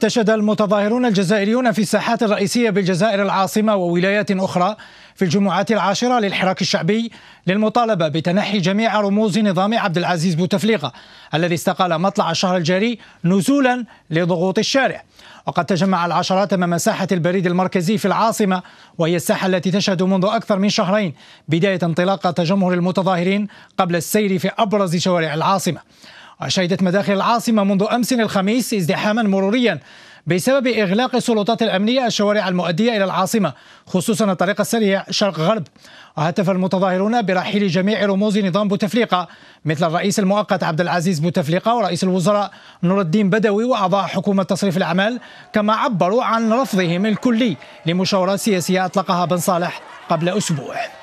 احتشد المتظاهرون الجزائريون في الساحات الرئيسية بالجزائر العاصمة وولايات أخرى في الجمعة العاشرة للحراك الشعبي للمطالبة بتنحي جميع رموز نظام عبد العزيز بوتفليقة الذي استقال مطلع الشهر الجاري نزولا لضغوط الشارع. وقد تجمع العشرات أمام ساحة البريد المركزي في العاصمة، وهي الساحة التي تشهد منذ أكثر من شهرين بداية انطلاق تجمهر المتظاهرين قبل السير في أبرز شوارع العاصمة. وشهدت مداخل العاصمة منذ أمس الخميس ازدحاما مروريا بسبب إغلاق السلطات الأمنية الشوارع المؤدية إلى العاصمة، خصوصا الطريق السريع شرق غرب. وهتف المتظاهرون برحيل جميع رموز نظام بوتفليقة مثل الرئيس المؤقت عبد العزيز بوتفليقة ورئيس الوزراء نور الدين بدوي وأعضاء حكومة تصريف الأعمال، كما عبروا عن رفضهم الكلي لمشاورات سياسية أطلقها بن صالح قبل أسبوع.